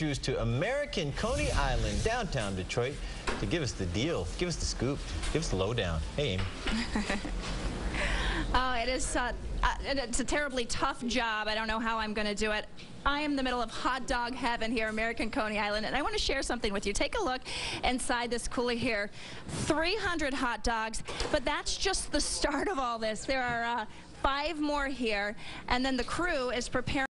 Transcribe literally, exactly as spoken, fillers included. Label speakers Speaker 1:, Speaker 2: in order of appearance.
Speaker 1: Cruise to American Coney Island, downtown Detroit, to give us the deal, give us the scoop, give us the lowdown. Hey, Amy.
Speaker 2: Oh, it is uh, uh, it's a terribly tough job. I don't know how I'm going to do it. I am in the middle of hot dog heaven here, American Coney Island, and I want to share something with you. Take a look inside this cooler here. three hundred hot dogs, but that's just the start of all this. There are uh, five more here, and then the crew is preparing